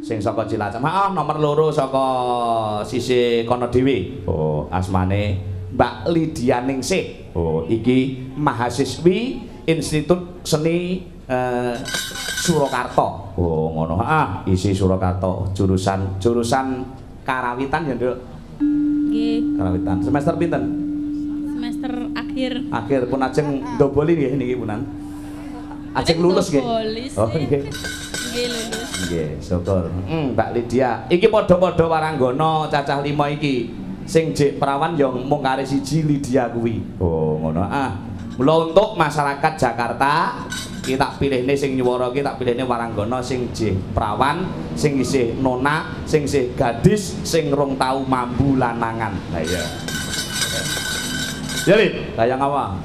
sing saka Cilacap. Maaf nomor loro saka sisi kono dhewe. Oh, asmane Mbak Lydia Ningsih. Oh, iki mahasiswi Institut Seni Surakarta. Oh, ngono. Isi Surakarta, jurusan karawitan ya, Nduk. Nggih. Karawitan. Semester pinten? Semester akhir. Akhir pun ajeng ndoboli nggih niki punan. Ajeng lulus nggih. Oh, nggih. Nggih lulus. Nggih, syukur. Mbak Lydia, iki padha-padha waranggana cacah 5 iki. Sing jek perawan ya mung kare siji Lydia kuwi. Oh, ngono. Mula untuk masyarakat Jakarta, kita pilihne sing nyuwara iki tak pilihne waranggana sing jek perawan, sing isih nona, sing isih gadis, sing rong tau mambu lanangan. Lah iya. Ya, Lid, kaya ngapa?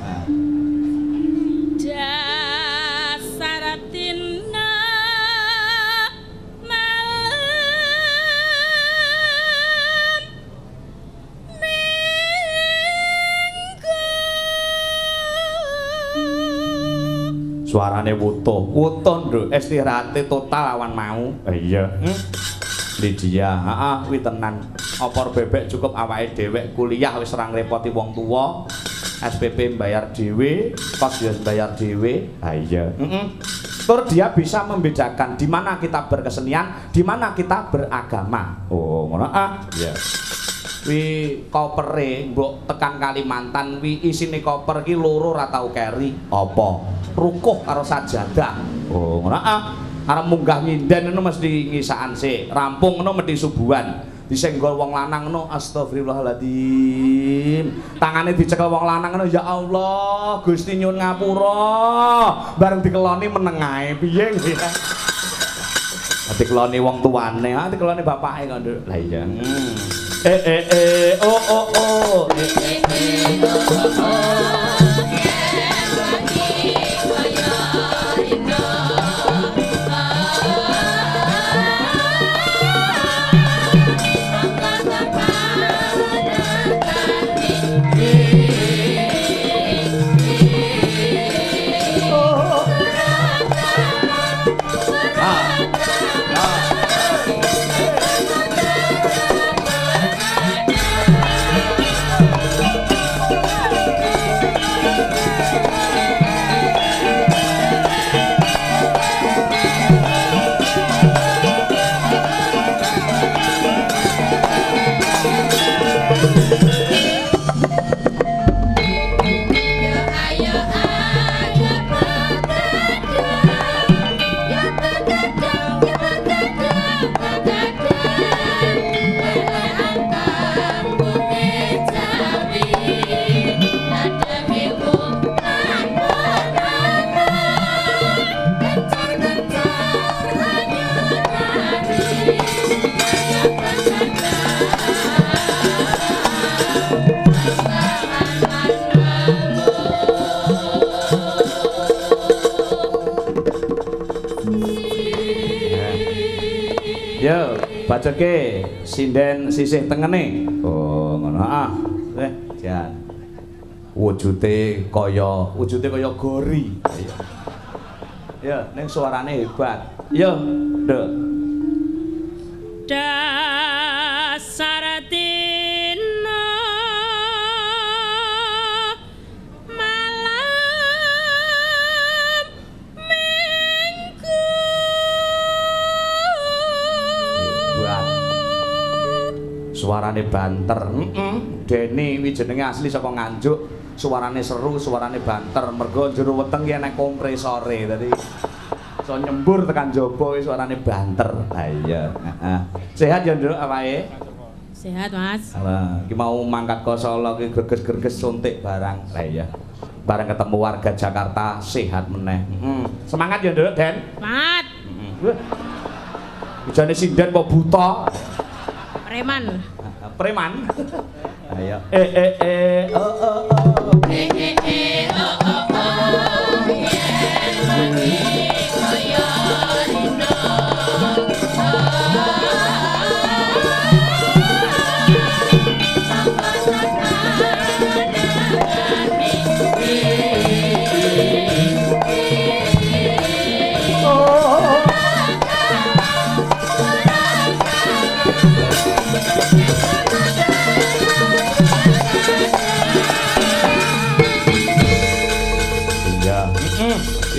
Suarane wutuh Nduk, istirahate total awan mau. Iya. Lydia, kuwi tenan. Opor bebek cukup awake dhewek, kuliah wis ora ngrepoti wong tuwa. SPP bayar dhewe, kos ya bayar dhewe. Iya. Tur dia bisa membedakan di mana kita berkesenian, di mana kita beragama. Oh, ngono. Iya. Wi kopere mbok tekan Kalimantan, wi isine koper ki loro ora tau keri. Apa? Rukuh karo sajadah. Oh, ngono. Arep munggah nyinden ngono mesti ngisaan sik. Rampung ngono mesti subuhan. Disenggol wong lanang ngono, astagfirullahaladzim. Tangane dicekel wong lanang ngono, ya Allah, Gusti nyuwun ngapura. Bareng dikeloni meneng ae. Piye nggih? Dikeloni wong tuane, dikeloni bapake kok, Nduk. Lah iya. Oh. Bacake sinden sisih tengene. Oh, ngono. Jan. Wujude kaya gori. Iya. Ya, ning suarane hebat. Yo, Nduk. Dasaratina malam minggu. Suarane banter. Dene wi jenenge asli saka Nganjuk. Suarane seru, suarane banter. Mergo jero weteng ki enek kompresore. Dadi iso nyembur tekan jaba suarane banter. Ha iya. Sehat ya, Nduk, awake? Sehat, Mas. Lah, iki mau mangkat ke Solo ki greges-greges suntik barang. Lah iya. Bareng ketemu warga Jakarta sehat meneh. Semangat ya, Nduk, Den. Semangat. Ijane sinden kok buta. Preman. Preman. Ayo. Oh.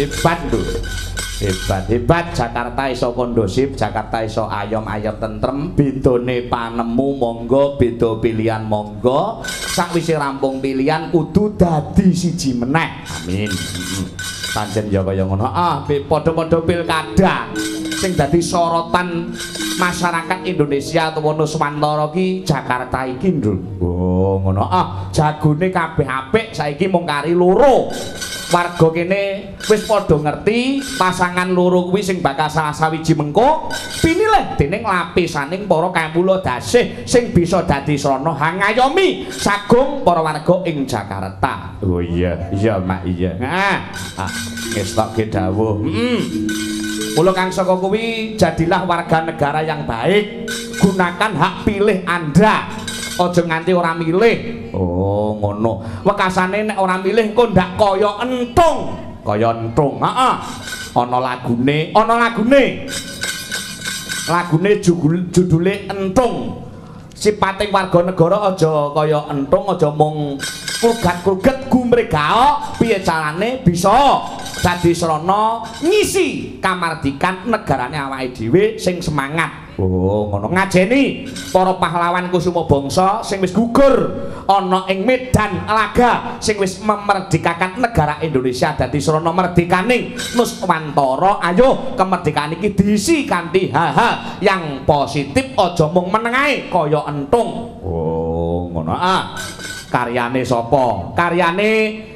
hebat lho. Hebat Jakarta iso kondusif, Jakarta iso ayom-ayom tentrem, bedone panemu monggo, beda pilihan monggo. Sakwise rampung pilihan kudu dadi siji meneh. Amin. Pancen ya kaya ngono. Padha-padha pilkada sing dadi sorotan masyarakat Indonesia utawa Nuswantara ki Jakarta iki lho. Oh, ngono. Jagone kabeh apik, saiki mung kari loro. Warga kene wis padha ngerti pasangan loro kuwi sing bakal salah sawiji mengko pinilih dening lapisaning para kawula dasih sing bisa dadi srana hangayomi sagung para warga ing Jakarta. Oh iya, Mak iya. Ngestokke dawuh. Mula kang saka kuwi jadilah warga negara yang baik. Gunakan hak pilih Anda. Aja nganti ora milih. Oh, ngono. Wekasane nek ora milih engko ndak kaya entung. Kaya entung. Heeh. Ana lagune. Lagune judule entung. Sipating warga negara aja kaya entung, aja mung klugat-kluget gumregao piye carane bisa dadi srana ngisi kamardikan negarane awake dhewe sing semangat. Oh, ngono. Ngajeni para pahlawan kusuma bangsa sing wis gugur ana ing medan laga sing wis memerdekakan negara Indonesia dadi srana merdekaning Nuswantara. Ayo kemerdekaan iki diisi kanthi hal-hal yang positif, aja mung menengae kaya entung. Oh, ngono. Karyane sapa? Karyane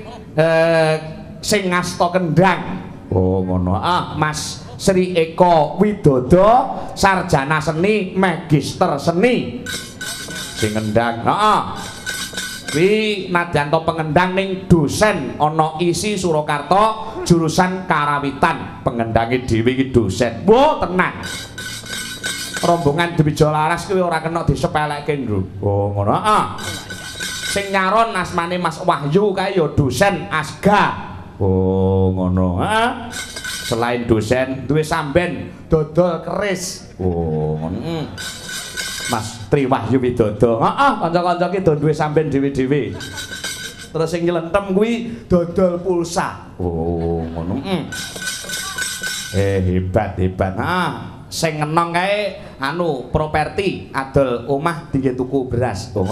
sing ngasta kendhang. Oh, ngono. Mas Sri Eko Widodo, sarjana seni, magister seni. Sing ngendhang. Kuwi nadyanto pengendang ning dosen ana isi Surakarta jurusan Karawitan. Pengendange dhewe iki dosen. Wo tenan. Rombongan Dwija Laras kuwi ora kena disepelekke lho. Oh, ngono. Sing nyaron asmane Mas Wahyu kae ya dosen Asga. Oh, ngono. Selain dosen duwe samben dodol keris. Oh, ngono. Mas Tri Wahyu Widodo. Kanca-kanca ki do duwe samben dhewe-dhewe. Terus sing nyelentem kuwi dodol pulsa. Oh, ngono. Hebat. Sing ngenong kae properti adol omah dinggo tuku beras. Oh.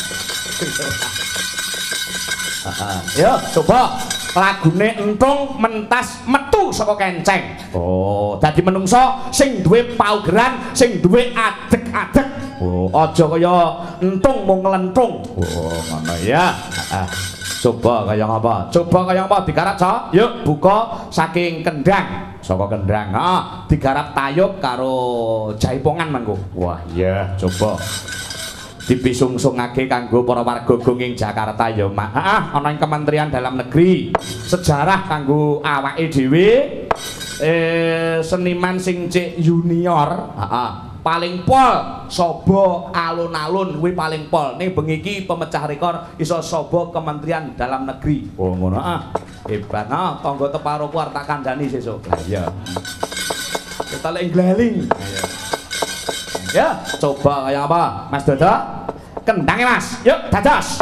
Yo, coba lagune entung mentas metu saka kenceng. Oh, dadi menungso sing duwe paugeran, sing duwe adeg-adeg. Oh, aja kaya entung mung nglentung. Oh, ngono ya. Coba kaya apa? Digarap, Cok. Yuk, buka saking kendang. Saka kendang. Digarap tayub karo jaipongan mangko. Wah, iya, coba. Dipisung-sungake kanggo para warga gunging Jakarta ya, Mak. Ana ing Kementerian Dalam Negeri. Sejarah kanggo awake dhewe. Seniman sing cek junior, paling pol sobo alun-alun kuwi paling pol. Ning bengi iki pemecah rekor iso sobo Kementerian Dalam Negeri. Oh, ngono. Hebat. Tangga teparo ku arep tak kandhani sesuk. Lah iya. Kita lek ngleling. Ya, coba kayak apa, Mas Dodo? Kendangnya, Mas. Yuk, dados.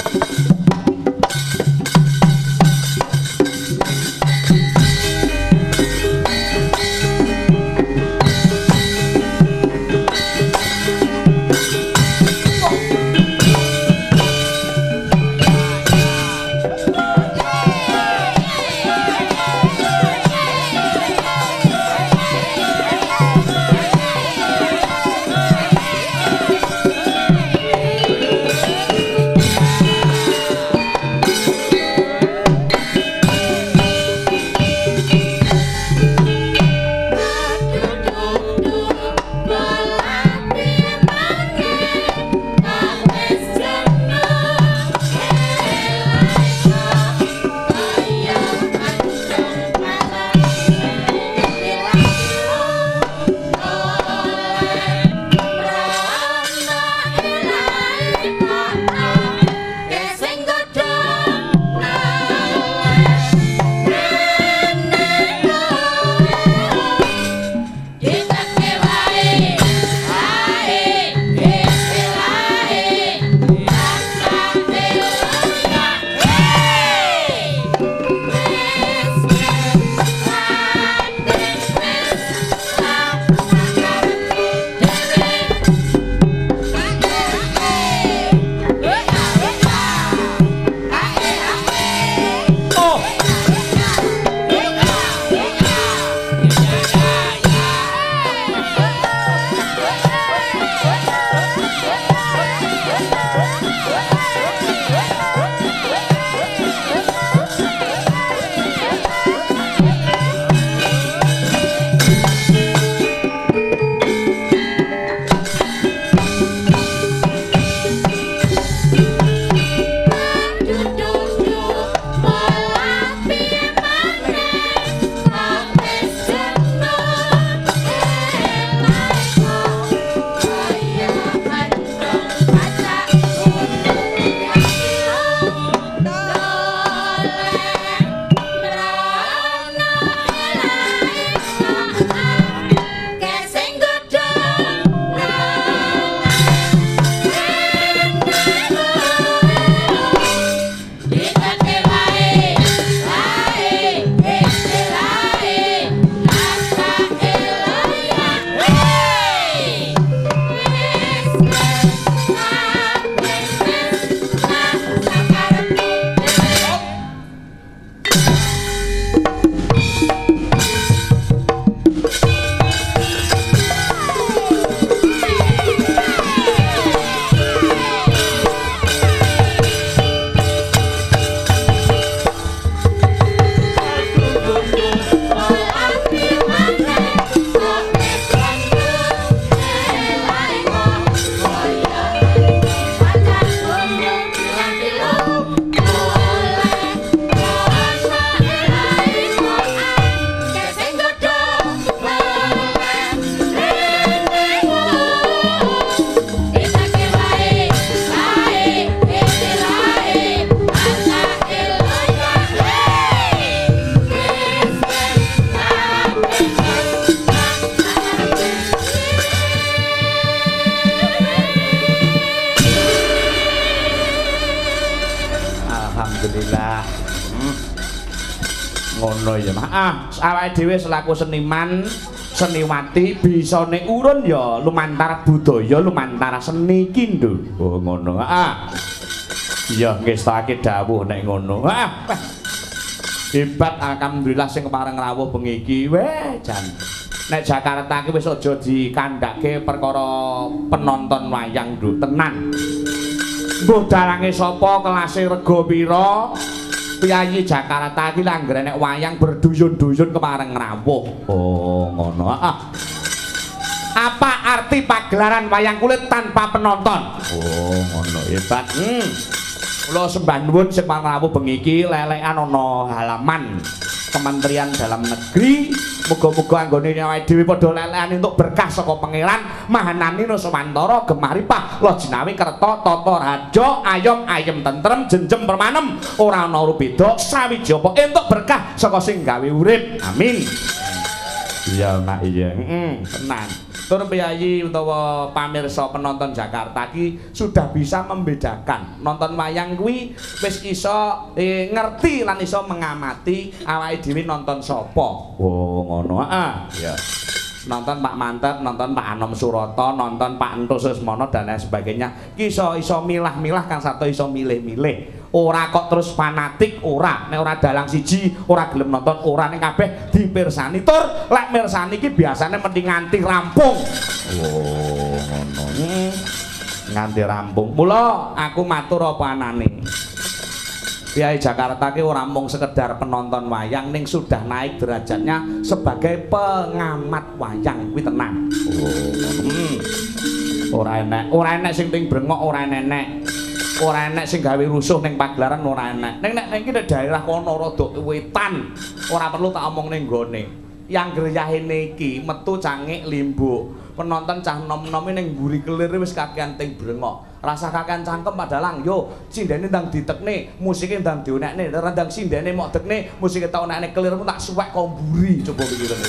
alhamdulillah. Ngono ya Mak. Awake dhewe selaku seniman seniwati bisa nek urun ya lumantar budaya lumantar seni ki lho. Oh ngono. Iya ngestake dawuh nek ngono. Hebat alhamdulillah sing kepareng rawuh bengi iki. Weh jan. Nek Jakarta iki wis aja dikandhake perkara penonton wayang lho tenan. Mbuh dalange sapa kelase rega pira? Piyayi Jakarta iki langgere nek wayang berduyun-duyun kepareng rawuh. Oh, ngono. Apa arti pagelaran wayang kulit tanpa penonton? Oh, ngono. Hebat. Kula sembah nuwun sing rawuh bengi iki lelekan ana halaman Kementerian Dalam Negeri. Muga-muga anggone awake dhewe padha lelekan entuk berkah saka Pangeran Mahanani Nuswantara Gemaripah Lojinawi Kerta Tata Raja ayom ayem tentrem jenjem permanem ora ana rubeda sawiji apa entuk berkah saka sing gawe urip. Amin. Iya Mak iya. Tenan. Tur piyayi utawa pamirsa penonton Jakarta iki sudah bisa membedakan nonton wayang kuwi wis iso ngerti lan iso mengamati awake dhewe nonton sapa. Oh ngono. Iya. Nonton Pak Mantep, nonton Pak Anom Surata, nonton Pak Entus Susmono dan lain sebagainya. Ki iso milah-milah kang sato iso milih-milih. Ora kok terus fanatik, ora. Nek ora dalang siji, ora gelem nonton, ora ning kabeh dipirsani. Tur lek mirsani iki biasane mending nganti rampung. Oh, ngono. Nganti rampung. Mula aku matur apa anane. Piyayi Jakarta ki ora mung sekedar penonton wayang ning sudah naik derajatnya sebagai pengamat wayang kuwi tenan. Oh. Ora enek sing ting brengok, ora enek. Ora enek sing gawe rusuh ning pagelaran ora enek. Ning nek iki daerah kono rada wetan, ora perlu tak omong ning gone. Yang greyahene iki metu cangik limbuk. Penonton cah nom-nom ning mburi kelir wis kakean ting brengok. Rasa kakean cangkem padahal yo sindene ndang ditekne, musike ndang dionekne, rendang sindene mok dekne, musike tak onekne kelirmu tak suwek kok mburi coba pikiran.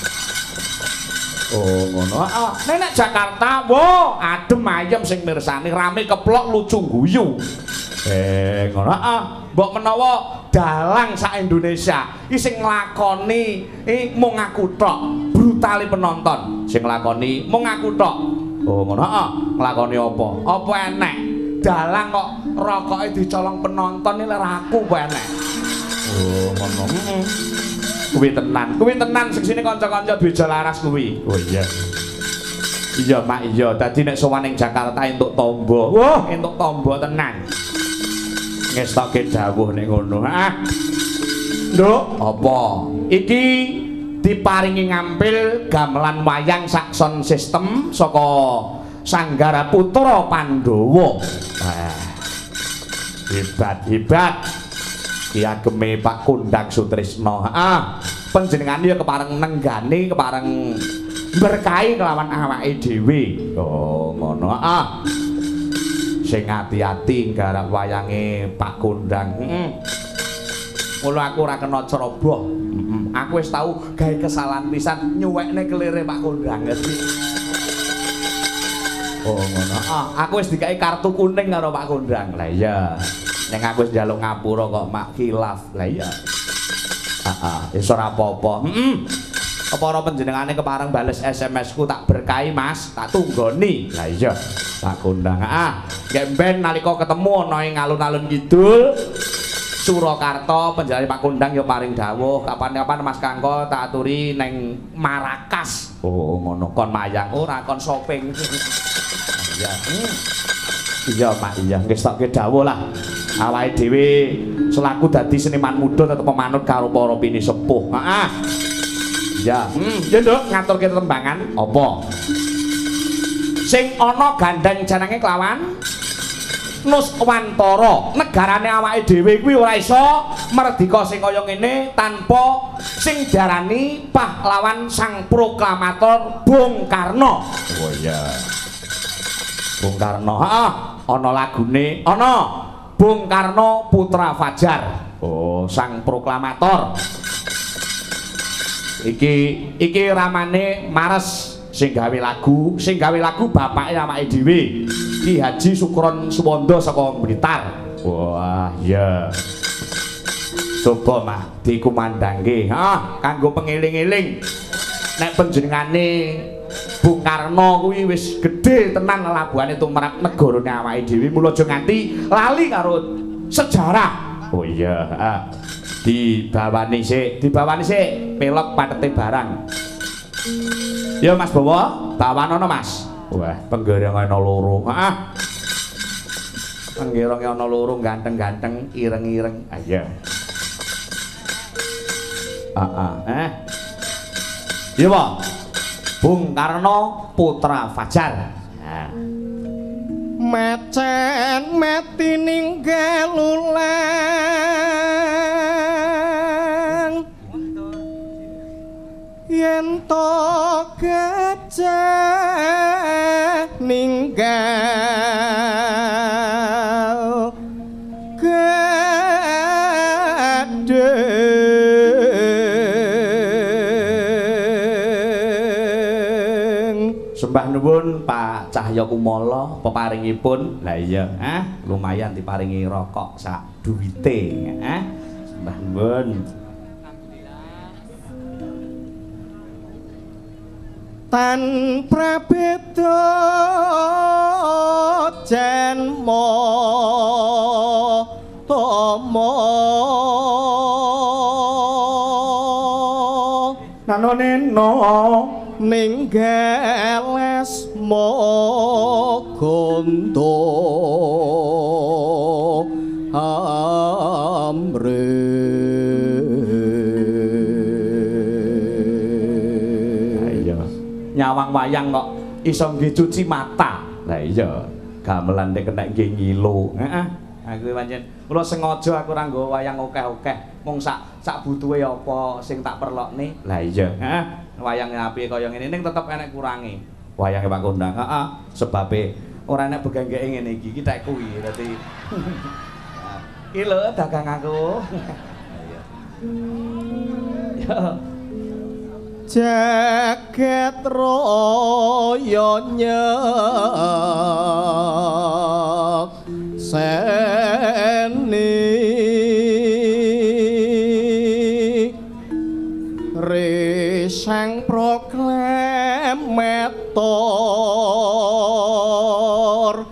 Oh ngono. Nek Jakarta, wo adem ayem sing mirsani, rame keplok lucu guyu. Ngono. Mbok menawa dalang sak Indonesia iki sing nglakoni mung aku tok, brutali penonton. Sing nglakoni mung aku tok. Oh ngono. Nglakoni apa? Apa enek? Dalang kok rokoke dicolong penonton iki lek aku apa enek? Oh ngono. Kuwi tenan sing sini kanca-kanca duwe jalaras kuwi. Oh iya. Iya Mak iya, dadi nek sowan ning Jakarta entuk tombo. Wah, entuk tombo tenan. Ngestoke dawuh nek ngono. Nduk, apa? Iki diparingi ngampil gamelan wayang sakson sistem saka Sanggara Putra Pandhawa. Hebat. Ki ageme Pak Kundang Sutrisno. Panjenengan ya kepareng nenggani, kepareng berkahi kelawan awake dhewe. Oh, ngono. Sing ati-ati nggarap wayange Pak Kundang. Mula aku ora kena ceroboh. Aku wis tau gawe kesalahan pisan nyuwekne kelire Pak Kundang. Oh, ngono. Aku wis dikai kartu kuning karo Pak Kundang. Lah iya. Ning aku wis njaluk ngapura kok mak khilaf. Lah iya. Wis ora apa-apa. Apa ora panjenengane kepareng bales SMS-ku tak berkahi Mas, tak tunggoni. Lah iya. Tak kondang. Nggih ben nalika ketemu ana ing alun-alun kidul Surakarta panjenengane Pak Kondang ya paring dawuh, kapan-kapan Mas Kangko tak aturi ning Marakas. Oh, ngono kon mayang ora kon shopping. Iya. Iya Mak, iya nggih stoke dawuh lah. Awake dhewe selaku dadi seniman muda tetep manut karo para pini sepuh. Iya. Ya Nduk, ngaturke tembangan apa? Sing ana gandeng jenenge kelawan Nuswantara. Negarane awake dhewe kuwi ora iso merdeka sing kaya ngene tanpa sing diarani pahlawan sang proklamator Bung Karno. Oh iya. Bung Karno. Ana lagune, ana Bung Karno Putra Fajar. Oh, sang proklamator. Iki ramane Mares sing gawe lagu bapake awake dhewe. Ki Haji Sukron Suwondo saka Blitar. Wah, iya. Coba mah dikumandangke. Kanggo pengiling-iling. Nek panjenengane Bung Karno kuwi wis gedhe tenan labuhane tumrap negarane awake dhewe, mula aja nganti lali karo sejarah. Oh iya, dibawani sik pelok patete barang. Ya Mas Bawa, bawanono Mas. Wah, penggerong ana loro. Heeh. Penggerong ana loro ganteng-ganteng, ireng-ireng. Ayo. Iya, Pak. Bung Karno putra Fajar. Nah. Macen mati ninggal ulang yen to gajah ninggal Sembah nuwun Pak Cahya Kumala peparingipun. Lah iya, lumayan diparingi rokok sak duwite, Sembah nuwun. Tan prabeda janma tama nanoneno ninggeles mogondo amre. Ayo nyawang wayang kok iso nggih cuci mata. Lah iya gamelan nek kena nggih ngilo. Aku pancen kula sengaja aku ora nggo wayang akeh-akeh. Mung sak butuhe apa sing tak perlokne. Lah iya, wayang apik kaya ngene ning tetep enek kurange. Wayange Pak Kondang, sebabe ora enek begenggeke ngene iki tek kuwi dadi. Iki lho dagang aku. Ya. Jagat raya nyek seni risang proklamator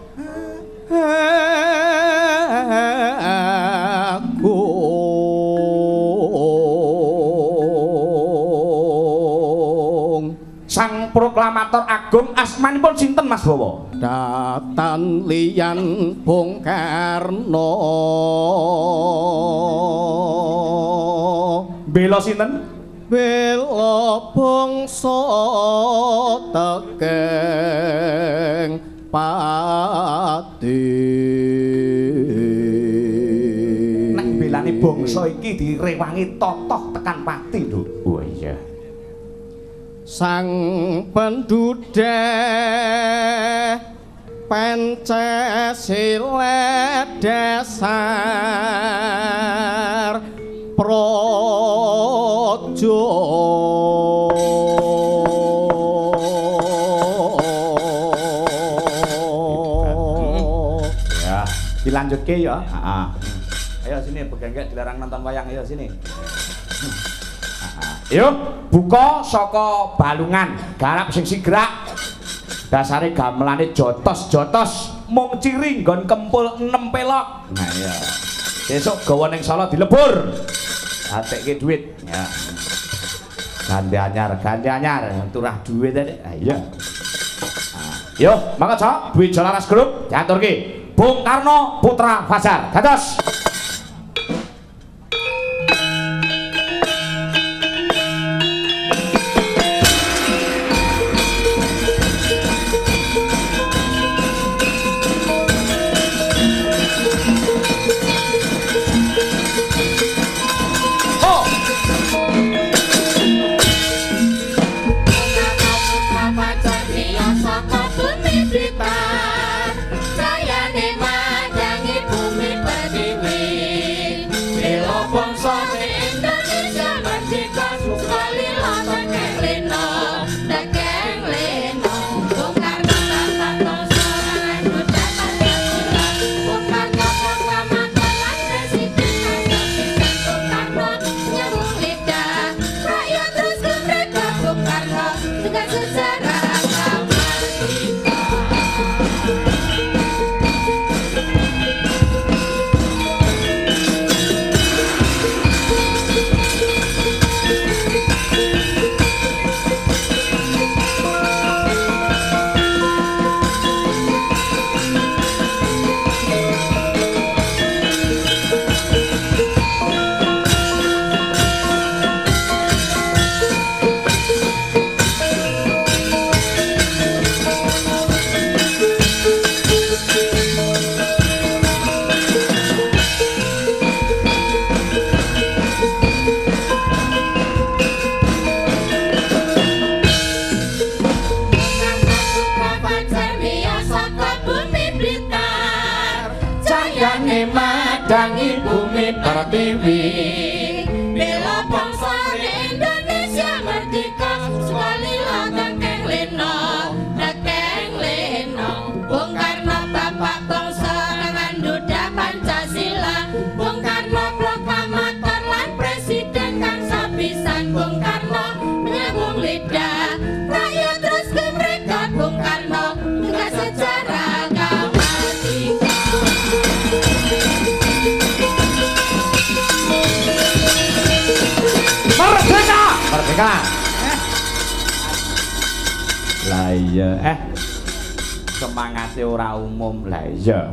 Sang proklamator agung asmanipun sinten Mas Bawa? Datan liyan Bung Karno. Bela sinten? Bela bangsa tekeng pati. Nek belane bangsa iki direwangi totoh tekan pati, Nduk. Oh iya. Sang penduduk Pancasila dasar projo. Ya, dilanjutke ya. Ayo sini begenggek dilarang nonton wayang ayo sini. Yuk, buka saka balungan, garap sing sigrak. Dasare gamelane jotos-jotos, mung ciri nggon kempul 6 pelok. Nah iya. Besok gawa ning Solo dilebur. Atekke duit. Ya. Ganti anyar, turah duit tadi. Iya. Yuk, mangga duit Jalaras Grup diaturke. Bung Karno putra Fajar. Dados. midangi bumi pertiwi bela bangsa Indonesia merdeka sekali kekeng leno Bung Karno bapak bangsa dengan duda Pancasila Bung Karno proklamator lan presiden kang sapisan Bung Karno menyambung lidah rakyat terus kemerdekaan Bung Karno dengan sejarah merdeka merdeka lah iya semangatnya ora umum lah iya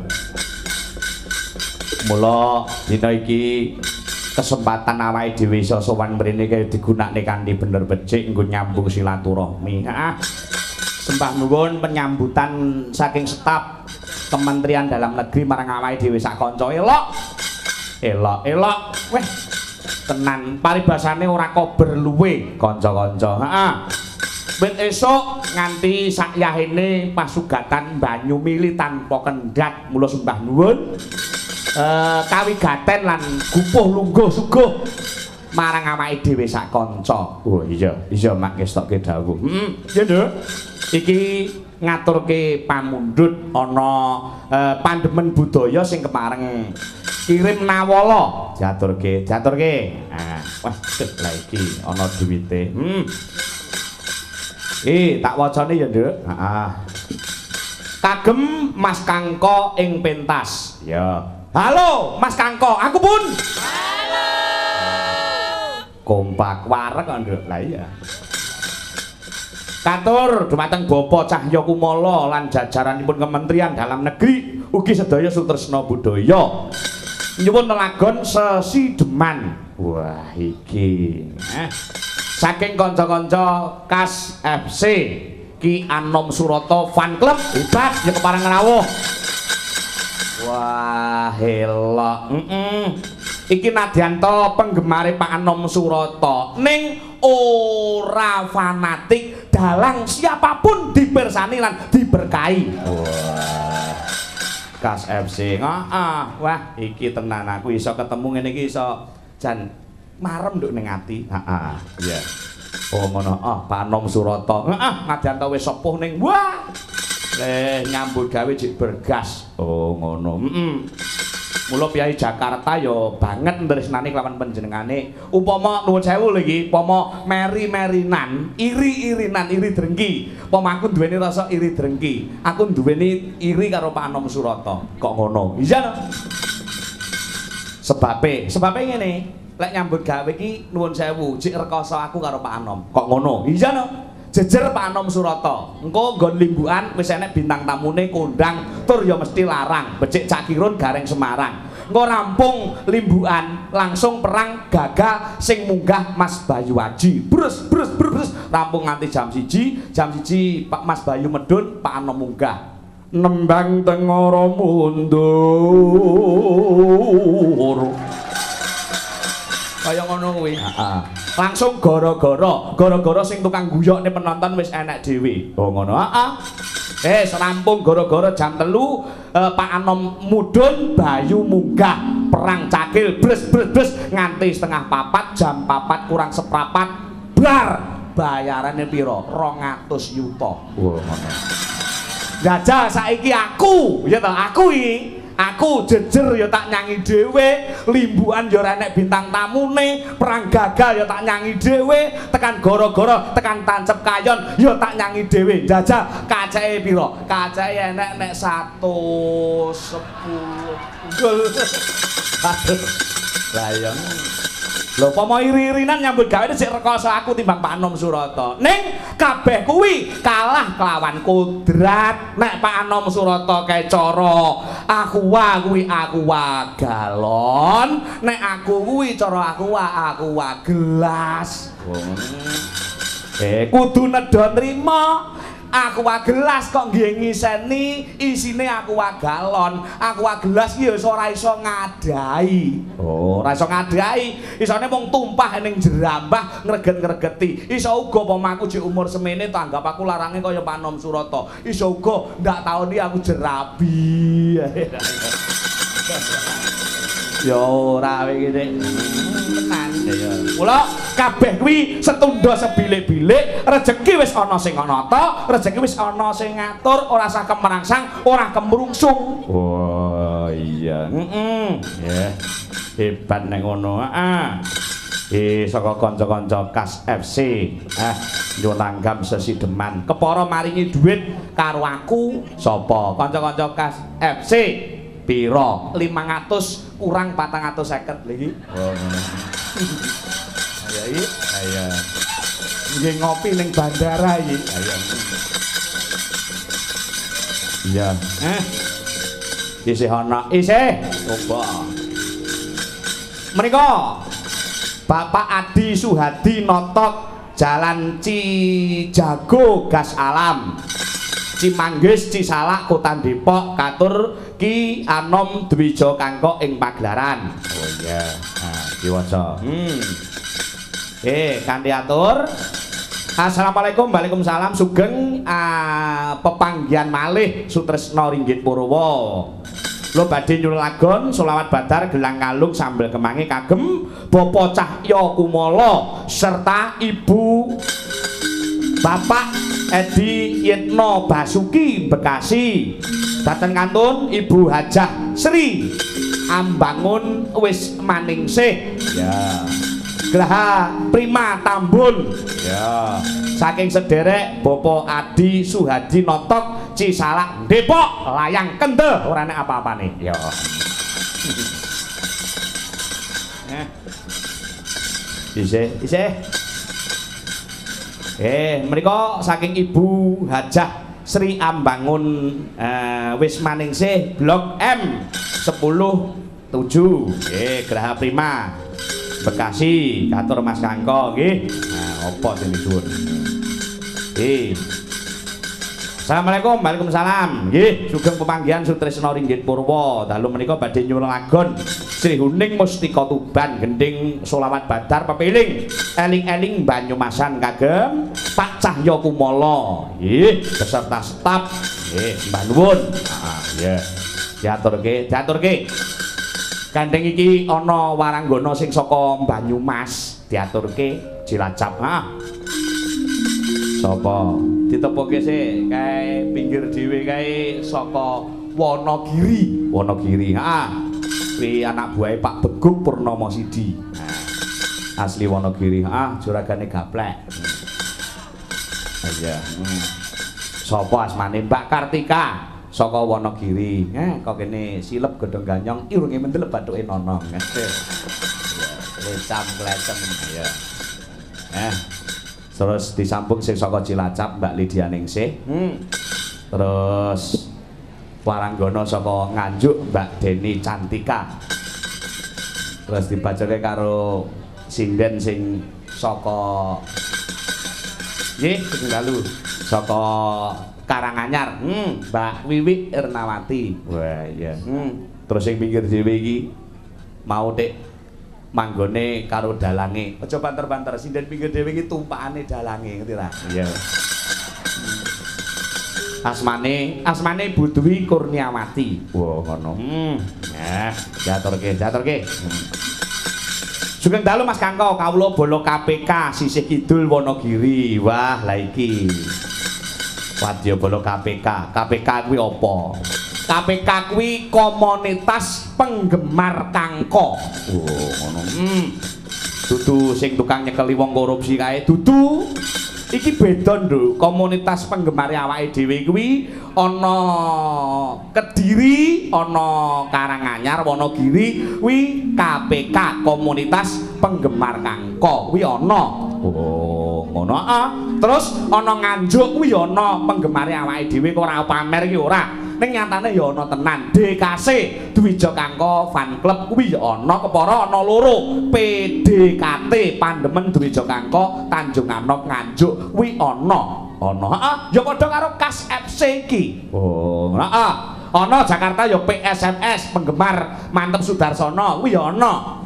mula dina iki kesempatan awake dhewe iso sowan mrene kaya digunakne kanthi bener becik nggo nyambung silaturahmi sembah nuwun penyambutan saking staf Kementerian Dalam Negeri marang awake dhewe sak kanca elok weh tenan paribasane ora kober luwe kanca-kanca ben esuk nganti sakyahene pasugatan banyu mili tanpa kendhat mula sembah nuwun kawigaten lan gupuh lungguh suguh marang awake dhewe sak kanca. Oh iya mak kestoke dawuh. Ya Nduk. Iki ngaturke pamundhut ana pandemen budaya sing kemareng kirim nawala diaturke. Wah lah iki ana duwite. Tak wacane ya, Nduk. Kagem Mas Kangko ing pentas. Ya. Halo, Mas Kangko, aku pun. halo Kompak wareg kok, Nduk. Lah iya. Katur dumateng Bapak Cahya Kumala lan jajaranipun Kementerian Dalam Negeri ugi sedaya sutresna budaya. Nyuwun nelagon sesideman. Wah, iki. Saking kanca-kanca Kas FC Ki Anom Surata Fan Club hebat ya kepareng rawuh. Wah, elok. Iki nadyanto penggemare Pak Anom Surata ning ora fanatik dalang siapapun dipirsani lan diberkahi. Wah. Kas FC. Wah, iki tenan aku iso ketemu ngene iki iso jan marem nduk ning ati. Iya. Oh ngono. Pak Anom Surata. Nadyanto wis sepuh ning wah. Nyambut gawe jek bergas. Oh ngono. Mula piyai Jakarta ya banget tresnani kelawan panjenengane. Upama nuwun sewu lho iki, upama meri-merinan, iri-irinan, iri drengki. Upama aku duweni rasa iri drengki, aku duweni iri karo Pak Anom Surata. Kok ngono? Iya. Sebabe ngene. Lek nyambut gawe iki nuwun sewu, jek rekoso aku karo Pak Anom. Kok ngono? Iya no. Jejer Pak Anom Surata. Engko nggon limbukan wis enek bintang tamune kondang tur ya mesti larang. Becik Cakirun Gareng Semarang. Engko rampung limbukan langsung perang gagah sing munggah Mas Bayu Aji. Brus rampung nganti jam 1. Jam 1 Pak Mas Bayu medun, Pak Anom munggah. Nembang tengara mundur. Kaya ngono kuwi. Langsung gara-gara sing tukang guyokne penonton wis enek dhewe. Oh ngono. Serampung gara-gara jam 3 Pak Anom mudhun Bayu munggah perang cakil bres nganti setengah 4 jam 4 kurang seprapat bar bayarane pira 200 yuta. Oh ngono. Jajal saiki aku ya ta aku iki aku jejer ya tak nyanyi dhewe, limbukan ya ora enek bintang tamune, perang gagal ya tak nyanyi dhewe, tekan gara-gara tekan tancep kayon ya tak nyanyi dhewe. Jajal kaceke pira? Kaceke enek 110. Lah ya. Lho pomo iri-irinan nyambut gawe sik rekoso aku timbang Pak Anom Surata. Ning kabeh kuwi kalah kelawan kodrat. Nek Pak Anom Surata kae cara aku kuwi aku galon, nek aku kuwi cara aku gelas. Kudu nedha nrimo. Aku gelas kok nggih ngiseni isine aku galon. Aku gelas iki ya ora iso ngadahi. Oh, ora iso ngadahi. Isane mung tumpah ning jerambah ngreget-ngregeti. Iso uga apa aku jek umur semene tanggap aku larange kaya Pak Anom Surata. Iso uga ndak tauni aku jerabi. Ya ora kowe iki Dik. Tenan. Ya. Mula kabeh kuwi setunda sebilik-bilik, rejeki wis ana sing nata, rejeki wis ana sing ngatur, ora usah kemerangsang, ora kemrungsung. Oh iya. Ya. Hebat nek ngono. Saka kanca-kanca Kas FC. Nyuwun tanggap sesideman. Kepara maringi dhuwit karo aku sapa? Kanca-kanca Kas FC. Piro? 500 kurang 450 lha iki. Oh ngono. Ya iki. Ayo. Nggih ngopi ning bandara iki. Ayo. Iya. Isih ana. Isih. Coba. Menika Bapak Adi Suhadi Notok Jalan Cijago Gas Alam Cimanggis Cisalak Kota Depok katur Ki Anom Dwijo Kangkok ing Pagelaran. Oh iya. Nah, diwaca. Kanthi atur. Assalamualaikum, waalaikumsalam, sugeng pepanggihan malih Sutresna Ringgit Purwa. Lo badhe nyulagon selawat badar gelang kalung sambel kemangi kagem Bapak Cahya Kumala serta Ibu Bapak Edi Yitno Basuki Bekasi. Dateng kantun Ibu Hajah Sri Ambangun wis maningsih. Ya. Graha Prima Tambun. Ya. Saking sederek Bapak Adi Suhadi Notok Cisalak Depok layang kendel ora nek apa-apane. Ya. Isih. Mriko saking Ibu Hajah Sri Ambangun wis maningsih Blok M 10-7. Graha Prima Bekasi katur Mas Kangko nggih. Nah, apa sing disuwun? Assalamualaikum, waalaikumsalam. Nggih, sugeng pepanggihan Sutresna Ringgit Purwa. Dalu menika badhe nyuwun lagon Sri Huning Mustika Tuban gending solawat badar pepiling eling-eling Banyumasan kagem Pak Cahya Kumala. Nggih, beserta staf. Nggih, mbah nuwun. Nggih. Diaturke. Gandeng iki ana waranggana sing saka Banyumas, diaturke Cilacap. Sapa? Ditepuke sik kae pinggir dhewe kae saka Wonogiri. Kuwi anak buahe Pak Beguk Purnomo Sidi. Asli Wonogiri. Juragane gaplek. Iya. Sapa asmane? Mbak Kartika saka Wonogiri. Kok kene silep godhong ganyong irunge mendelep bathuke nonong. Lecam-lecem ya. Terus disambung sing saka Cilacap Mbak Lydia Ningsih. Terus waranggana saka Nganjuk Mbak Deni Cantika. Terus dibacake karo sinden sing saka nggih dalu saka Karanganyar, Mbak Wiwi Ernawati. Wah iya. Terus sing pinggir dhewe iki mau tek manggone karo dalange. Aja banter-banter, sinden pinggir dhewe iki tumpakane dalange, ngerti ra? Iya. Asmane Bu Dwi Kurniawati. Wah, ngono. Diaturke. Sugeng dalu Mas Kangko, kawula bolo KPK sisih kidul Wonogiri. Wah, la iki. Wadya bolo KPK. KPK kuwi apa? KPK kuwi komunitas penggemar Kangko. Oh, ngono. Dudu sing tukang nyekeli wong korupsi kae, dudu. Iki beda lho, komunitas penggemar awake dhewe kuwi ana Kediri, ana Karanganyar, Wonogiri, kuwi KPK komunitas penggemar Kangko kuwi ana. Oh, ngono. Terus ana Nganjuk kuwi ana penggemar awake dhewe kok ora pamer iki ora. Ning nyatane ya ana tenan. DKC Dwija Kangko fan club kuwi ya ana, kepara ana loro. PDKT Pandemen Dwija Kangko Tanjung Anop Nganjuk kuwi ana. Ya padha karo Kas FC iki. Oh, ana Jakarta ya PSMS penggemar Mantep Sudarsono kuwi ya ana.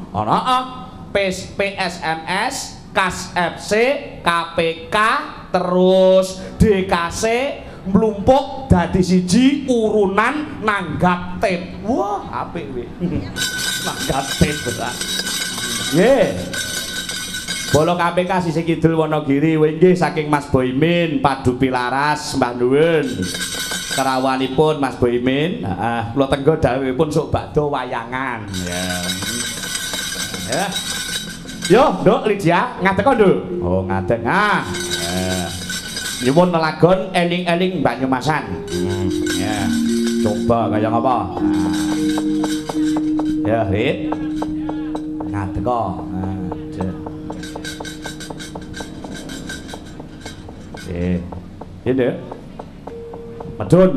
PSMS, Kas FC, KPK, terus DKC mlumpuk dadi siji urunan nanggap tip. Wah, apik kuwi. Nanggap tip besan. Nggih. Bolo KPK sisih kidul Wonogiri nggih saking Mas Boimin Padu Pilaras Mbah Nuwun. Kerawanipun Mas Boimin, heeh, kula tenggo dawuhipun sok bakdo wayangan. Ya. Ya. Yo, Nduk Lydia, ngadeg kok, Nduk? Oh, ngadeg. Ah. Ya. Nyuwun lelagon eling-eling Banyumasan. Ya. Coba kaya ngapa? Nah. Ya, Rit. Ngadeg kok. Nah, ya Nduk. Medun.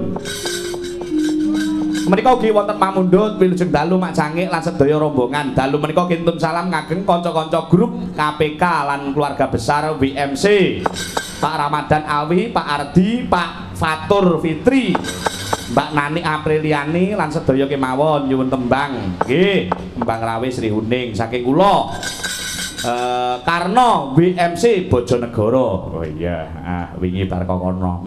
Menika ugi wonten pamundhut wilujeng dalu Mak Jangik lan sedaya rombongan. Dalu menika kintun salam ngagem kanca-kanca grup KPK lan keluarga besar WMC. Pak Ramadan Awi, Pak Ardi, Pak Fatur Fitri, Mbak Nani Apriliani lan sedaya kemawon nyuwun tembang. Nggih, tembang Rawe Sri Huning saking kula. Karno WMC Bojonegoro. Oh iya, wingi bar kokono.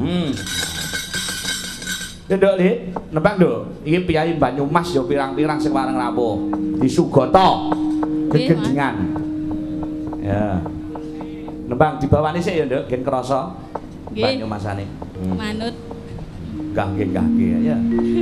Nduk Lik, nembang Nduk. Iki piyai Banyumas ya pirang-pirang sing wareng rawuh. Disugata gegendingan. Ya. Nembang dibawani sik ya Nduk, gen krasa. Banyumasane. Manut. Nggih ya.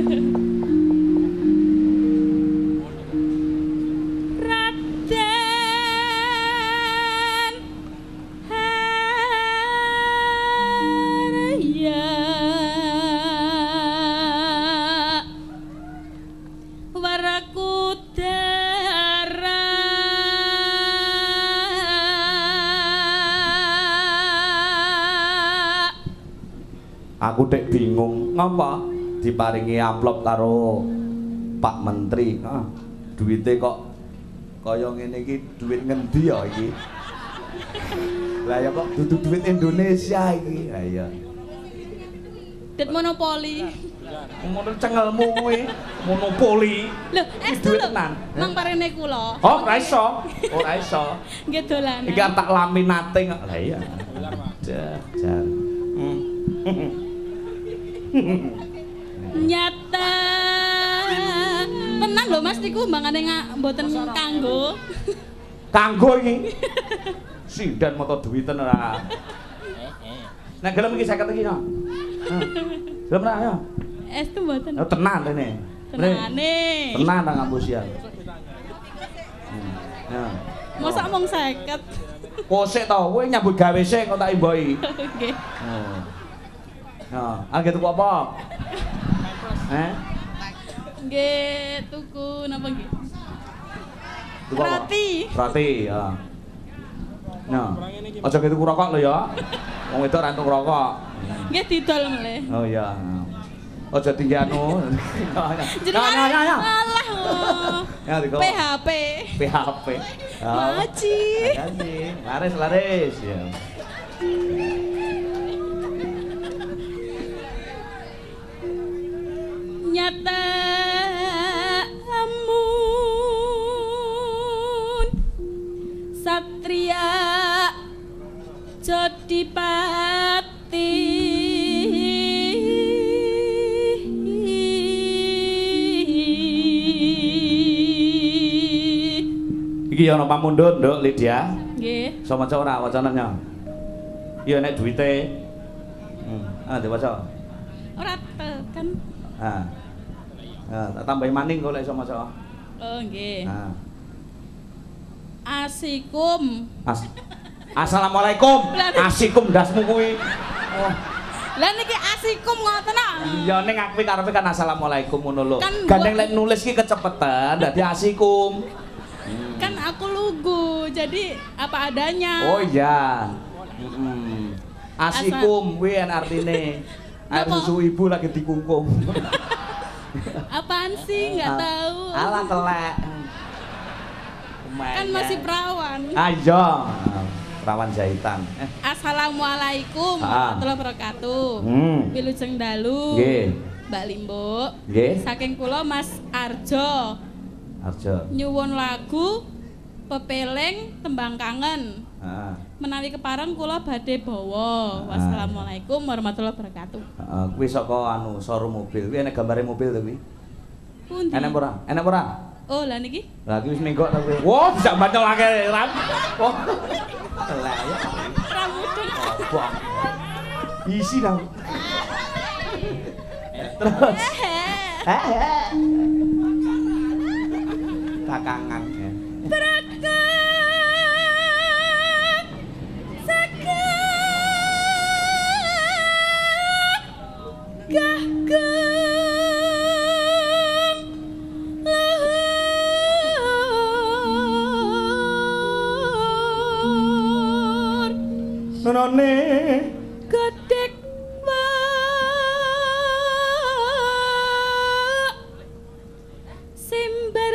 Aku dek bingung ngapa diparingi amplop karo Pak Menteri. Duite kok kaya ngene iki duit ngendi ya iki? Lah ya kok dudu duit Indonesia iki. Ha iya. Duit monopoli. Ngono cengelmu kuwi, monopoli. Lho, es duit lho. tenan. Mang parene kula. Oh, ora iso. Ora iso. Nggih dolanan. Iki tak laminate kok. Lah iya. Jar. Nyata tenan lho Mas niku mbangane mboten kanggo iki sidan moto duwiten ora nek gelem iki 50 iki no gelem ora ya es tu mboten tenan rene tenan nang ngampus ya mosok mung 50 kosek to kowe nyambut gawe sik kok tak imboi nggih angge tuku apa? Nggih, tuku napa nggih? Roti, ya. Nah, aja tuku rokok lho ya. Wong wedok ra entuk rokok. Nggih didol meleh. Oh iya. Aja tinggi anu. Jenengan alah. Ya diko. PHP. Maci. Laris ya. Nyata lamun satria Jodipati iki ana pamundhut Nduk Lydia. Nggih. Iso maca ora wacananya? Iya nek duwite. Diwaca. Ora tekan. Tak tambahi maning kok lek iso maca. Oh nggih. Asikum. Assalamualaikum. Asikum ndasmu kuwi. Oh. Lah niki asikum ngoten kok. Iya ning aku karepe kan assalamualaikum ngono lho. Gandeng lek nulis ki kecepetan dadi asikum. Kan aku lugu, jadi apa adanya. Oh iya. Asikum kuwi artine air susu ibu lagi dikungkung. Apaan sih? Nggak tahu. Alah telek. Kan masih perawan. Ayo. Perawan jahitan. Assalamualaikum warahmatullahi wabarakatuh. Wilujeng dalu. Nggih. Mbak Limbo. Nggih. Saking kula Mas Arjo. Arjo. Nyuwun lagu pepeling tembang kangen. Heeh. Menawi kepareng kula badhe bawa. Wassalamualaikum warahmatullahi wabarakatuh. Heeh, kuwi saka anu showroom mobil. Kuwi enek gambare mobil to kuwi. Pundi? Enek ora? Enek ora? Oh, lah niki. Lah iki wis menggok ta kuwi. Wah, bisa bancolake ram. Wah. Lah ya. Ramudun. Wah. Isi dong. Terus. Kakangan ya. Nonone Gedek simbar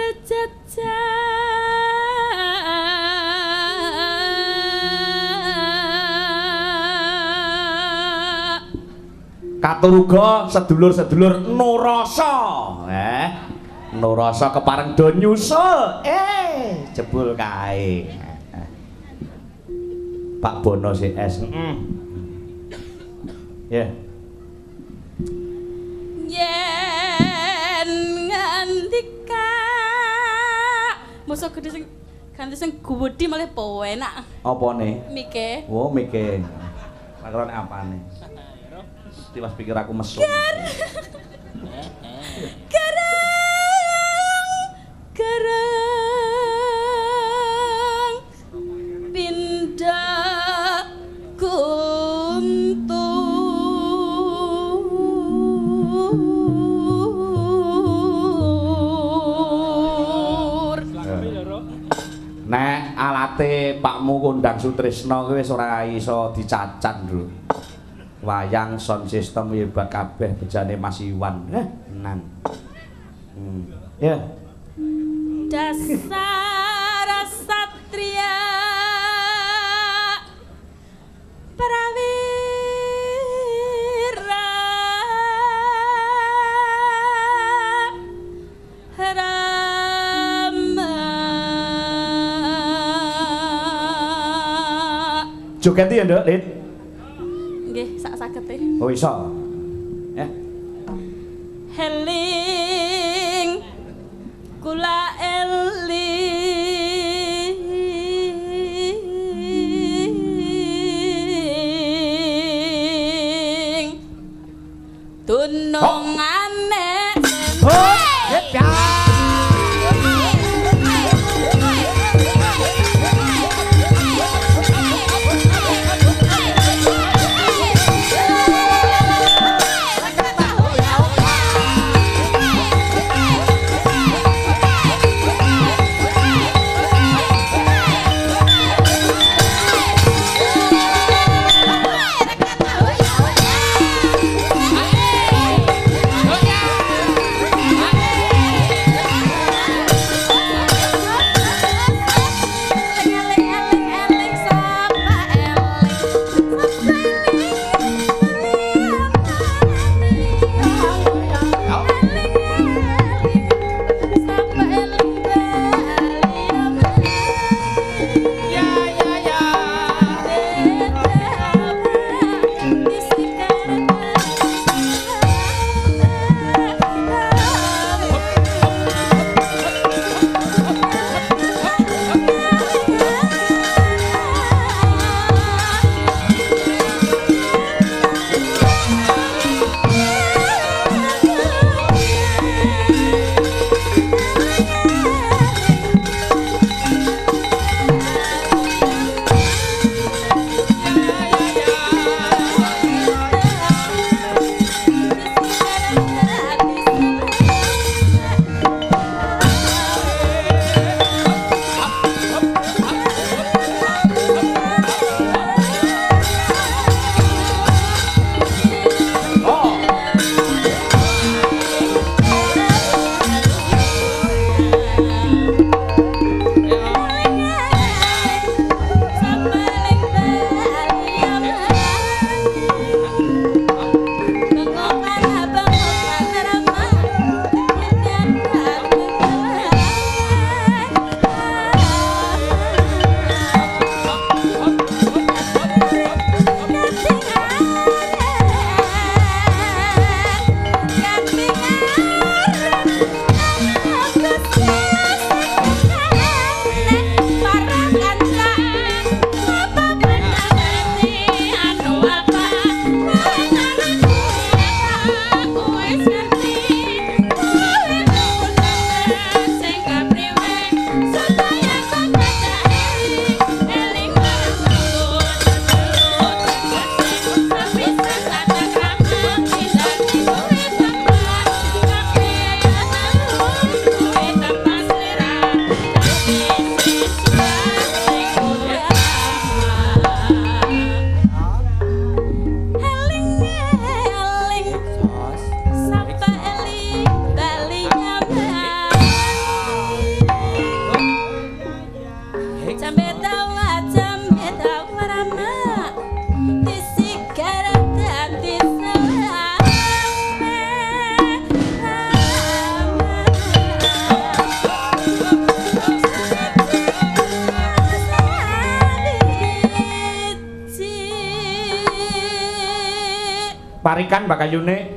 jajak Katuruga sedulur-sedulur Nurasa. Nurasa kepareng do nyusul. Jebul kae. Pak Bono CS. Ya. yen ngandika mosok gede sing ganti sing gede malah penak Apane? mike Oh, mike. Makrone apane? Tiwas pikir aku mesum. Garang pindah guntur. Nek alate Pakmu Kondang Sutrisno kuwi wis ora iso dicacat, Lho. Wayang sound system hebat kabeh bejane Mas Iwan. Tenan. Ya. Dasar satria prawira rama Joget ya, Nduk, Lid. nggih sak sagete Oh, iso. Ya. Heling kula eling tunungane tarikan bakayune.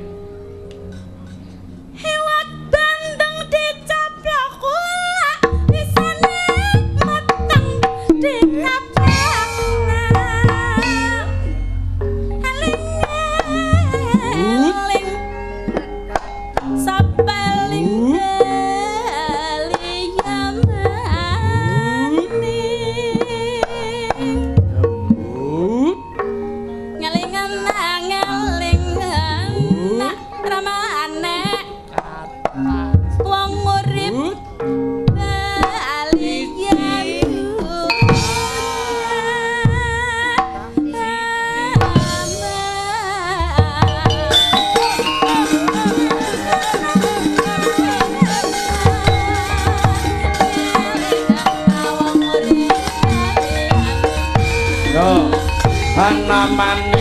Hewat bandeng dicaplok ulak bisane meteng dikaplok eling sapeling Hanamane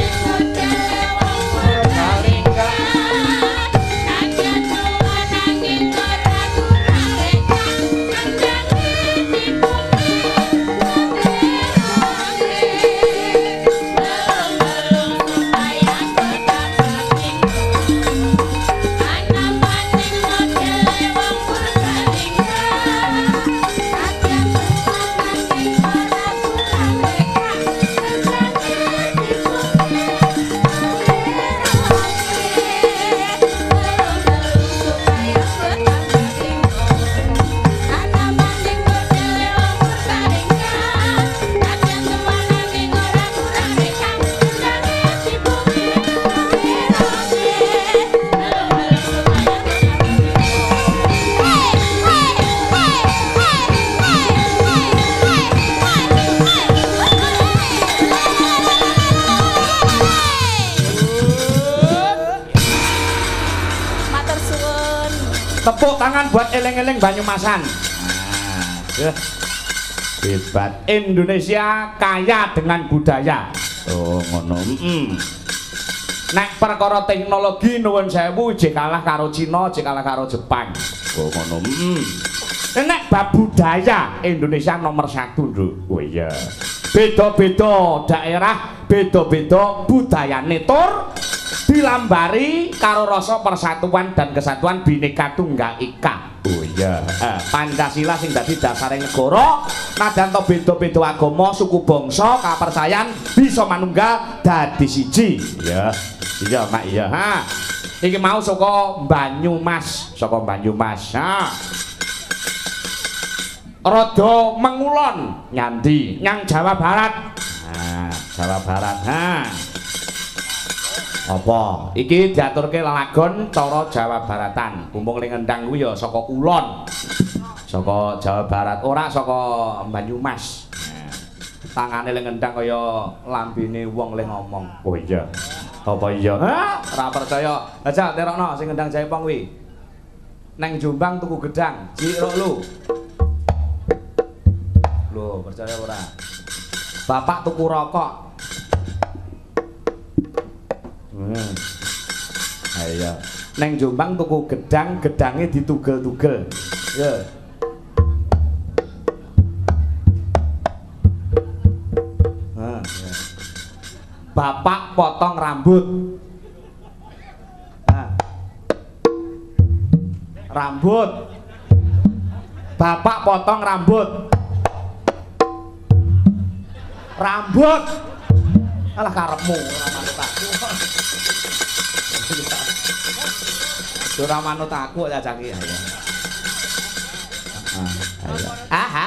tepuk tangan buat eleng-eleng Banyumasan. Hebat. Indonesia kaya dengan budaya. Oh ngono. Nek perkara teknologi nuwun sewu jek kalah karo Cina, jek kalah karo Jepang. Oh ngono. Nek bab budaya Indonesia nomor 1, Nduk. Oh iya. Beda-beda daerah, beda-beda budayane tur dilambari karo rasa persatuan dan kesatuan Bhinneka Tunggal Ika. Oh iya, Pancasila sing dadi dasare negara, najan to beda-beda agama, suku bangsa, kapercayan bisa manunggal dadi siji. Iya. Iya, Mak, iya. Ha. Iki mau saka Banyumas, saka Banyumas. Ha. Rada mengulon nyandi nyang Jawa Barat. Nah, Jawa Barat. Ha. Apa? Iki diaturke lelagon cara Jawa Baratan. Mumpung ning ngendang kuwi ya saka kulon. Saka Jawa Barat, ora saka Banyumas. Tangane ning ngendang kaya lambene wong ling ngomong. Oh iya. Apa iya? Hah? Ora percaya. Aja terokno sing ngendang Jaipong kuwi. Neng Jombang tuku gedang, jiruk lu. Lho, percaya ora? Bapak tuku rokok. Ayo. Neng Jombang tuku gedang, gedange ditugel-tugel. Ya. Nah, ya. Bapak potong rambut. Nah. Rambut. Bapak potong rambut. Rambut. Alah karepmu ora manut aku. Ora manut aku ya caki ya. Ayo. Aha.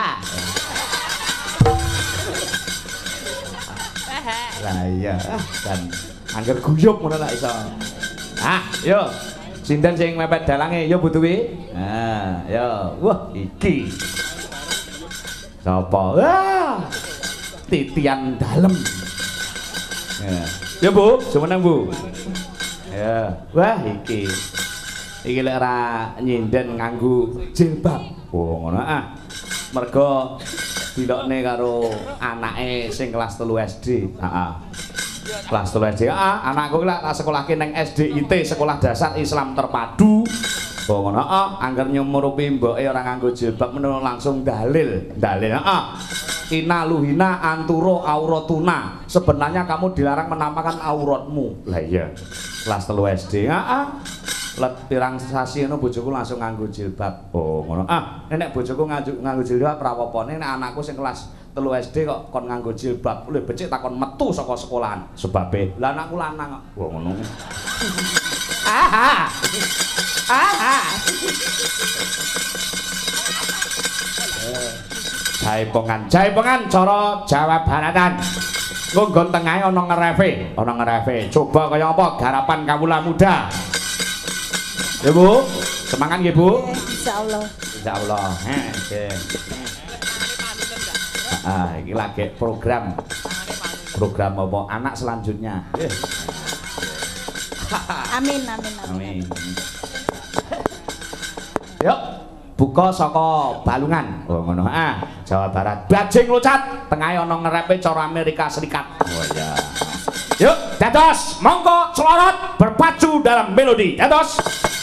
Lah iya, dan angger guyub ngono lak iso. Yo. Sinten sing mepet dalange yo butuhi. Yo. Wah, iki. Sapa? Wah. Titian dalem. Ya Bu, semenang Bu. Ya, wah iki. Iki lek ora nyinden nganggo jilbab. Oh ngono Mergo dilokne karo anake sing kelas 3 SD. Kelas 3 SD. Anakku lek tak sekolahke ning SDIT, Sekolah Dasar Islam Terpadu. Oh ngono angger nyumurupi mboke ora nganggo jilbab menawa langsung dalil. Inaluhina anturo auratuna. Sebenarnya kamu dilarang menampakkan auratmu. Lah iya. Kelas 3 SD. Heeh. Let pirang sasi ngono bojoku langsung nganggo jilbab. Oh, ngono. Nek bojoku nganggo jilbab ra apa-apa. Nek anakku sing kelas 3 SD kok kon nganggo jilbab. Lho becik takon metu saka sekolahan. Sebabe lah anakku lanang kok. Oh, ngono. Aha. Jaipongan cara Jawa Baratan. Nggon tengahe ana ngerefe. Coba kaya apa garapan kawula muda. Ya Bu, semangat nggih Bu. Insyaallah. Insyaallah. Nggih. Iki lagi program apa anak selanjutnya. Amin. Yuk, buka saka Balungan. Oh ngono. Jawa Barat. Bajing Lucat, tengahe ana ngerepe cara Amerika Serikat. Oh iya. Yuk, dados monggo celorot berpacu dalam melodi. Dados.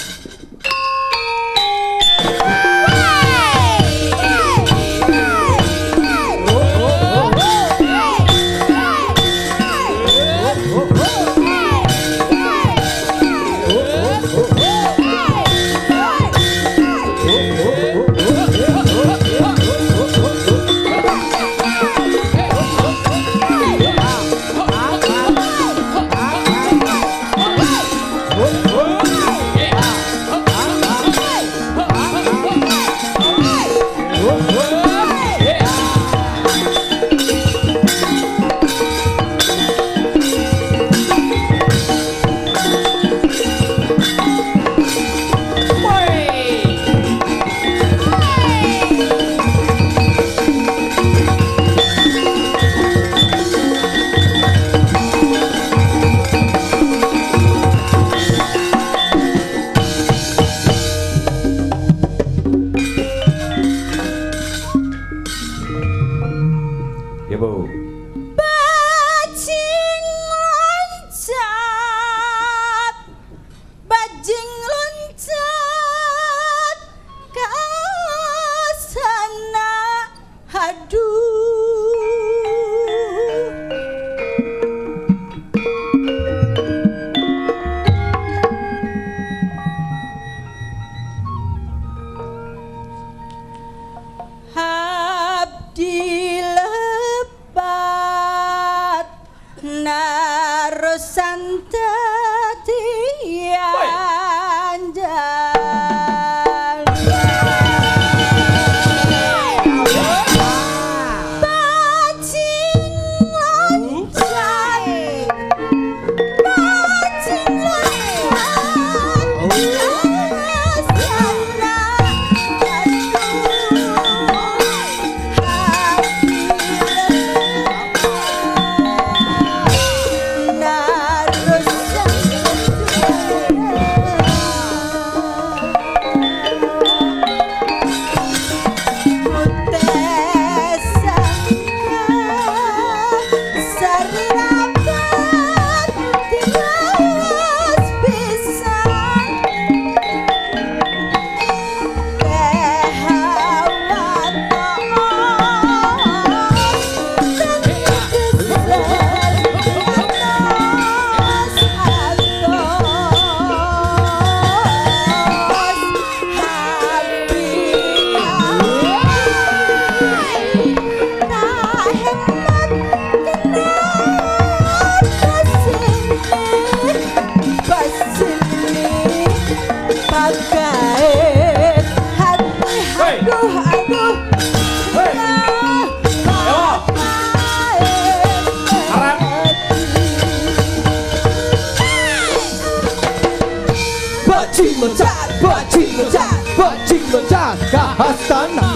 Bajing loncat ke astana,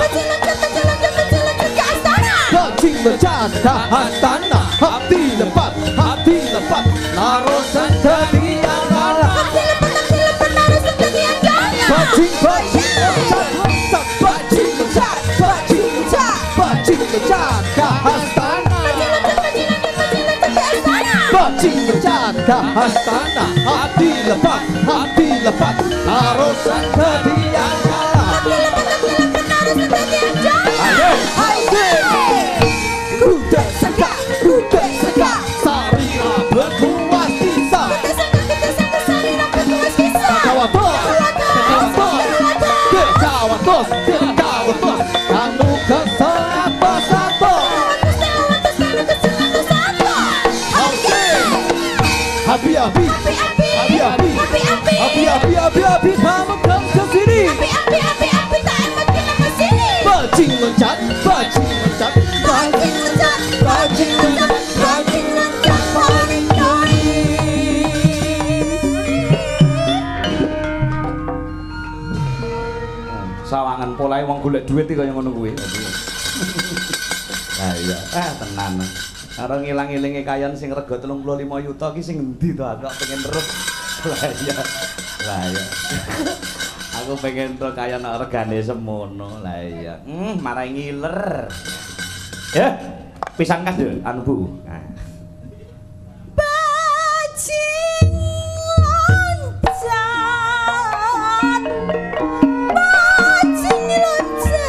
bajing loncat ke astana, hati lepas, naruh sendiri angala. Bajing loncat, bajing loncat ke astana, bajing loncat ke astana, hati lepas, naruh sendiri angala. Ayo, bos tinggal bos kamu kesel apa satu Happy happy happy happy kamu come ke sini bajing loncat bajing loncat bajing loncat bajing loncat bajing loncat sawangan polahe wong golek duit iki kaya ngono kuwi. Lah iya, tenan. Karo ngilang-ilinge kayan sing rega 35 yuta ki sing endi to aku pengen terus. Lah iya. Lah iya. Aku pengen to kayan regane semono. Lah iya. Marai ngiler. Ya, pisan kas yo anu Bu. Nah. Bajing loncat bajing loncat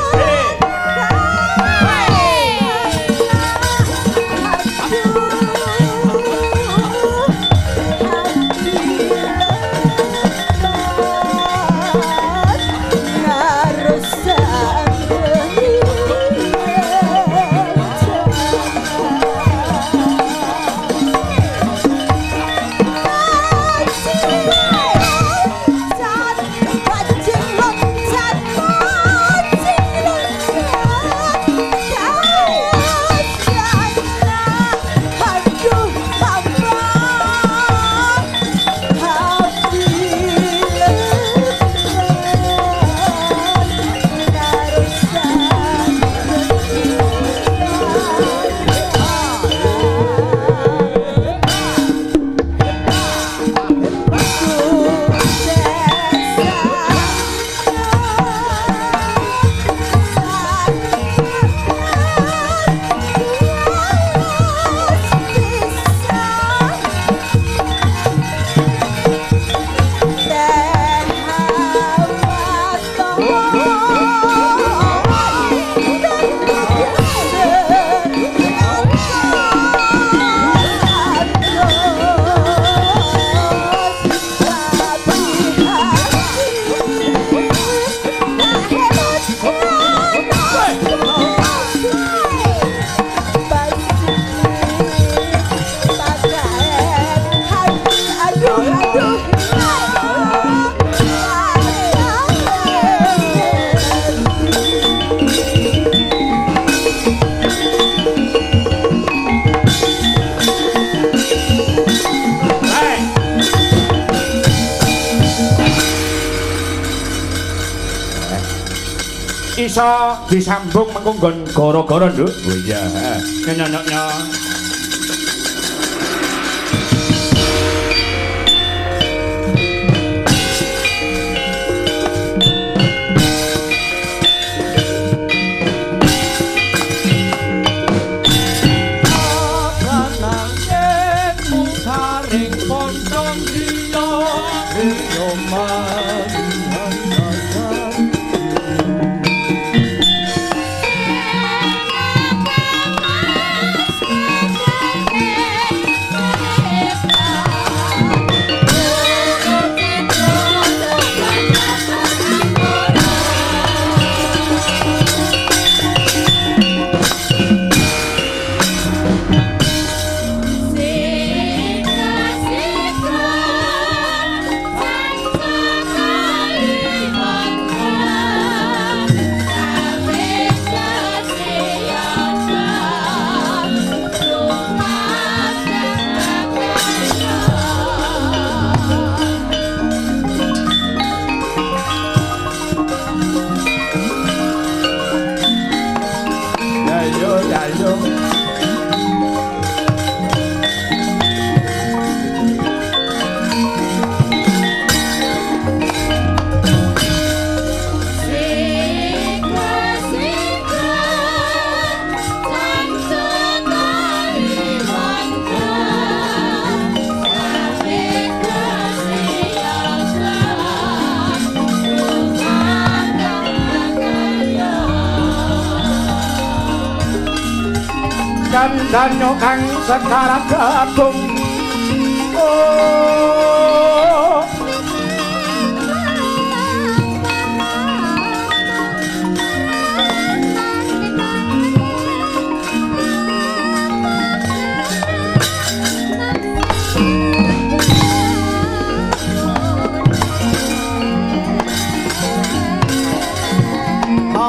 iso disambung mengko nggon gara-gara Nduk. Oh iya, nyonyoknya. Danyo kang sekarang gadung oh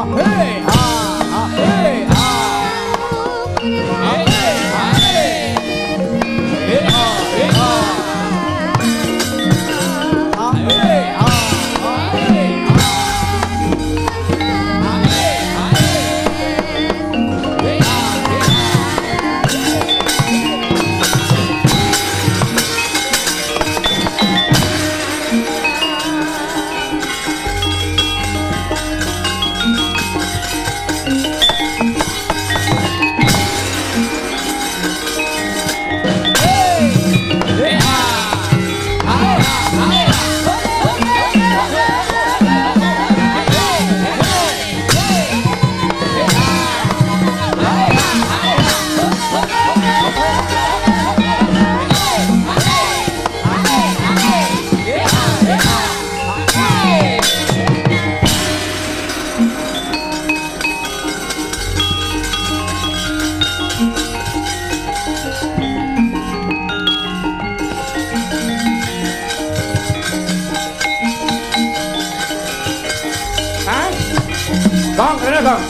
Kong, kene Kong.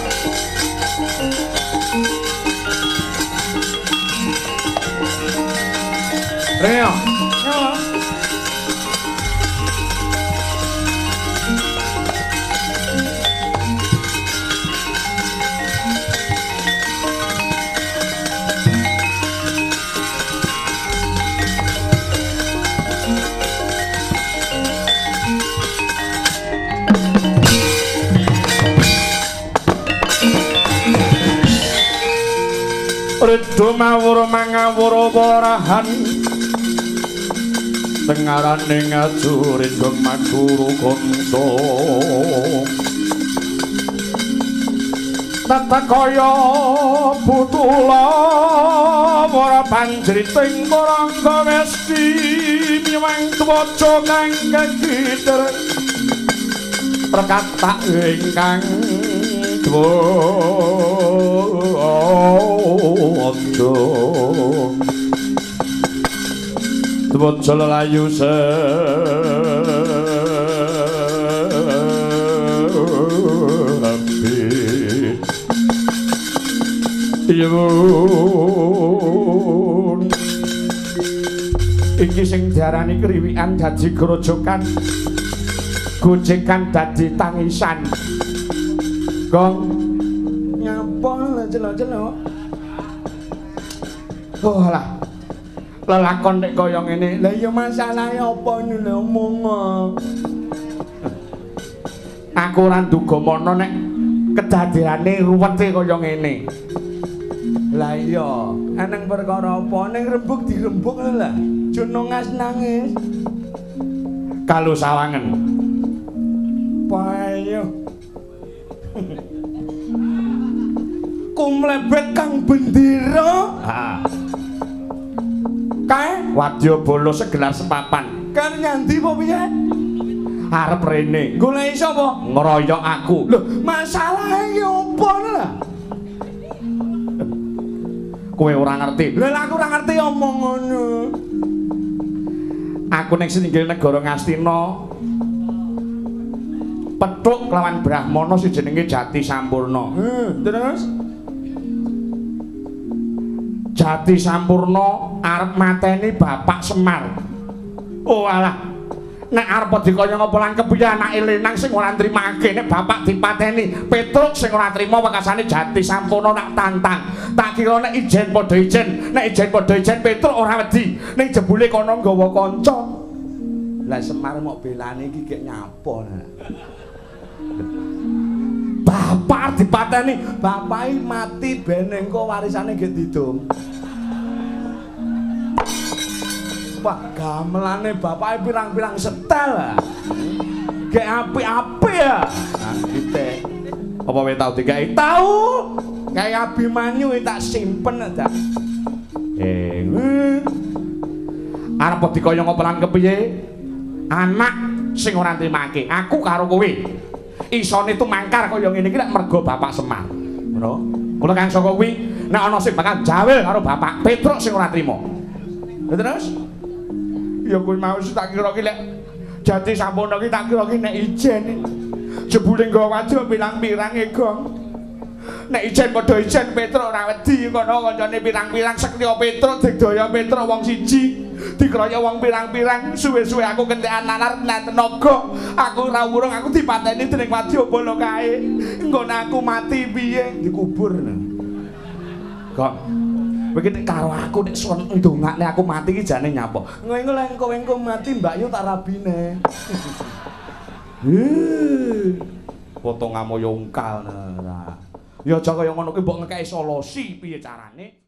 Reo. Redo mawur mangawur warahan tengarane ngajurin gemakuru konso tata kaya butula wara panjriting warangga mesti miwang twaca kang kagiter perkata ingkang Ojo Twaca layu sepi Yun iki sing diarani kriwikan dadi grojokan gojekan dadi tangisan Gong nyapa celok-celok. Oh lah. Lelakon nek kaya ngene. Lah ya masalahe apa lho omong. Aku ora nduga mono nek kedadeane ruwete kaya ngene. Lah iya, aneng perkara apa ning rembug dirembug lah. Jono ngas-nangis. Kalau sawangen. Payo. Kumlebet kang bendera kae wadya bala segelar sepapan kan nyandi apa piye arep rene goleki sapa ngeroyok aku lho masalahe opo lho kowe ora ngerti lha aku ora ngerti omong ngono aku ning singgil negara Ngastina petuk lawan Brahmana sing jenenge Jati Sampurna terus Jati Sampurna arep mateni Bapak Semar. Oh alah. Nek arep dikaya ngapa lan kepiye anake lenang sing ora nrimake nek bapak dipateni. Petruk sing ora trima wekasane Jati Sampurna nak tantang. Tak kira nek ijen padha ijen, nek ijen padha ijen Petruk ora wedi. Ning jebule kono nggawa kanca. Lah Semar mok belane iki gek nyapa. Bapak dipateni, bapake mati ben engko warisane gek didom. Wah, gamelane bapake pirang-pirang setel. Gek apik-apik ya. Nah, gitu. Apa kowe tau digawe? Tau. Kayak Abimanyu tak simpen ta. Arep dikaya ngopo lan kepiye? Anak sing ora nrimake, aku karo kowe. Isone itu mangkar kaya ngene iki lek mergo Bapak Semar. Ngono. Mula kang saka kuwi nek ana sing bakal jawel karo Bapak Petruk sing ora trima. Terus ya kuwi mau tak kira ki lek Jati Sampurna ki tak kira ki nek ijen. Jebule nggo wadya pirang-pirang e, Gong. Nek ijen padha ijen Petruk ora wedi kono kancane pirang-pirang sekliya Petruk digdaya Petruk wong siji. Dikroyok wong pirang-pirang suwe-suwe aku kentekan nalar lan tenaga. Aku ora urung aku dipateni dening Wadyabala kae. Engko aku mati piye dikubur. Kok kowe nek karo aku nek son ndongakne aku mati iki jane nyapa? Engko mati Mbak Yu tak rabine. Potonganmu yo ungkal. Ya aja kaya ngono kuwi mbok ngekeki solusi piye carane?